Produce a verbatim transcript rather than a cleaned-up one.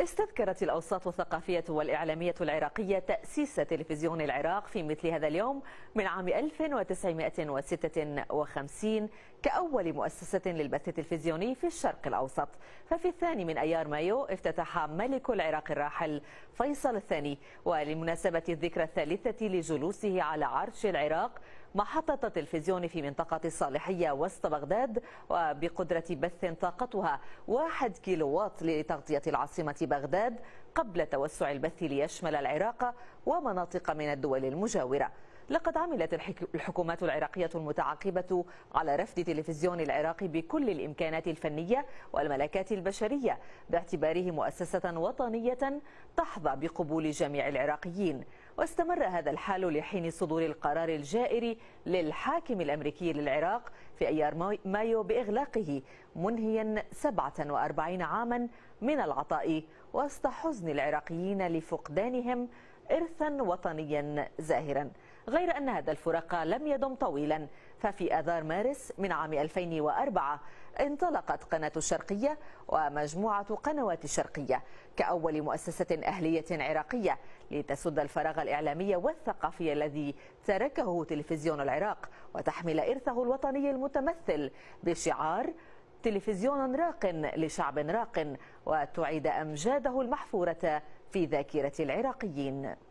استذكرت الأوساط الثقافية والإعلامية العراقية تأسيس تلفزيون العراق في مثل هذا اليوم من عام ألف وتسعمائة وستة وخمسين كأول مؤسسة للبث التلفزيوني في الشرق الأوسط. ففي الثاني من أيار مايو افتتح ملك العراق الراحل فيصل الثاني، ولمناسبة الذكرى الثالثة لجلوسه على عرش العراق، محطة تلفزيون في منطقة الصالحية وسط بغداد، وبقدرة بث طاقتها واحد كيلو واط لتغطية العاصمة بغداد، قبل توسع البث ليشمل العراق ومناطق من الدول المجاورة. لقد عملت الحكومات العراقية المتعاقبة على رفد تلفزيون العراق بكل الإمكانات الفنية والملكات البشرية، باعتباره مؤسسة وطنية تحظى بقبول جميع العراقيين. واستمر هذا الحال لحين صدور القرار الجائر للحاكم الأمريكي للعراق في أيار مايو بإغلاقه، منهيا سبعة وأربعين عاما من العطاء، وسط حزن العراقيين لفقدانهم إرثا وطنيا زاهرا. غير أن هذا الفراق لم يدم طويلا، ففي آذار مارس من عام ألفين وأربعة انطلقت قناة الشرقية ومجموعة قنوات الشرقية كأول مؤسسة أهلية عراقية لتسد الفراغ الإعلامي والثقافي الذي تركه تلفزيون العراق، وتحمل إرثه الوطني المتمثل بشعار تلفزيون راق لشعب راق، وتعيد أمجاده المحفورة في ذاكرة العراقيين.